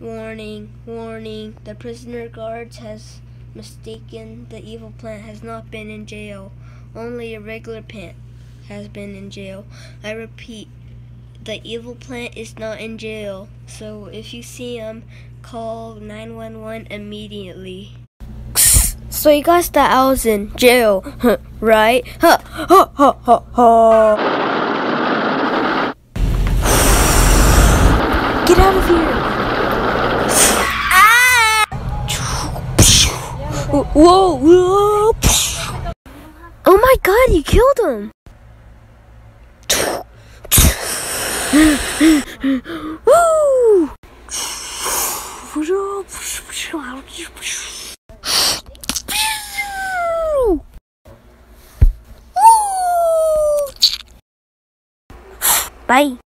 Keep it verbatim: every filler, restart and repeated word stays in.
Warning, warning, the prisoner guards has mistaken the evil plant has not been in jail. Only a regular plant has been in jail. I repeat, the evil plant is not in jail. So if you see him, call nine one one immediately. So you guys thought I was in jail, huh, right? Ha ha ha ha ha! Get out of here! Whoa, whoa! Oh my God, you killed him! Woo! Bye.